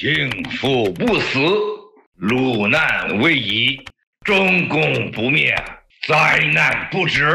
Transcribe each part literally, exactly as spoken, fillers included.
请父不死，路难为已，中共不灭，灾难不止。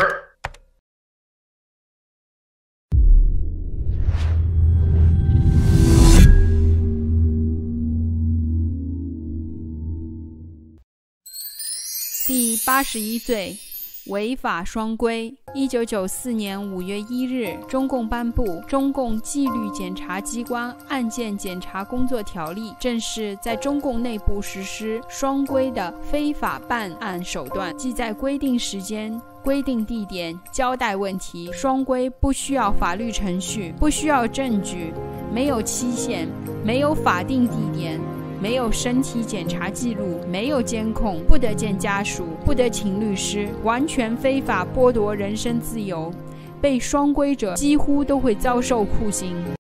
第八十一罪，违法双规。一九九四年五月一日，中共颁布《中共纪律检察机关案件检察工作条例》，正式在中共内部实施双规的非法办案手段，即在规定时间、规定地点交代问题。双规不需要法律程序，不需要证据，没有期限，没有法定地点，没有身体检查记录，没有监控，不得见家属，不得请律师，完全非法剥夺人身自由。被双规者几乎都会遭受酷刑。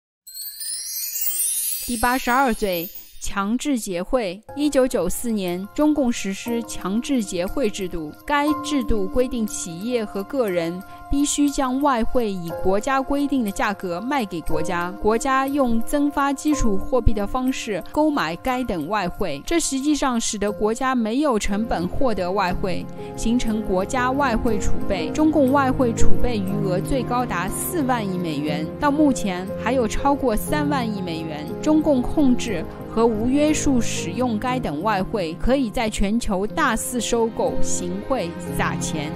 第八十二罪，强制结会。一九九四年，中共实施强制结会制度。该制度规定，企业和个人必须将外汇以国家规定的价格卖给国家，国家用增发基础货币的方式购买该等外汇。这实际上使得国家没有成本获得外汇，形成国家外汇储备。中共外汇储备余额最高达四万亿美元，到目前还有超过三万亿美元。中共控制和无约束使用该等外汇，可以在全球大肆收购、行贿、撒钱。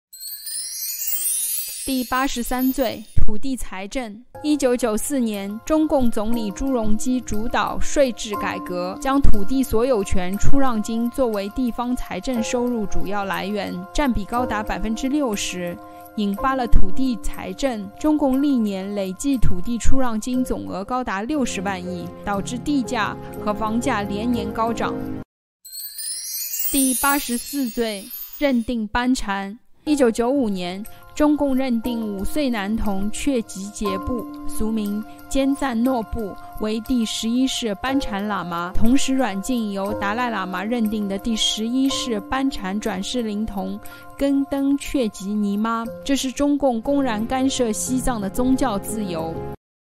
第八十三罪，土地财政。一九九四年，中共总理朱镕基主导税制改革，将土地所有权出让金作为地方财政收入主要来源，占比高达百分之六十，引发了土地财政。中共历年累计土地出让金总额高达六十万亿，导致地价和房价连年高涨。第八十四罪，认定班禅。一九九五年，中共认定五岁男童确吉杰布（俗名坚赞诺布）为第十一世班禅喇嘛，同时软禁由达赖喇嘛认定的第十一世班禅转世灵童根登确吉尼妈。这是中共公然干涉西藏的宗教自由。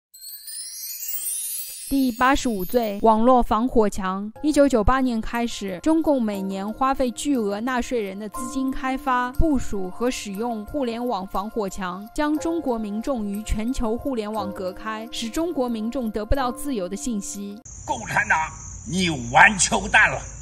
第八十五罪，网络防火墙。一九九八年开始，中共每年花费巨额纳税人的资金开发、部署和使用互联网防火墙，将中国民众与全球互联网隔开，使中国民众得不到自由的信息。 共产党，你完球蛋了！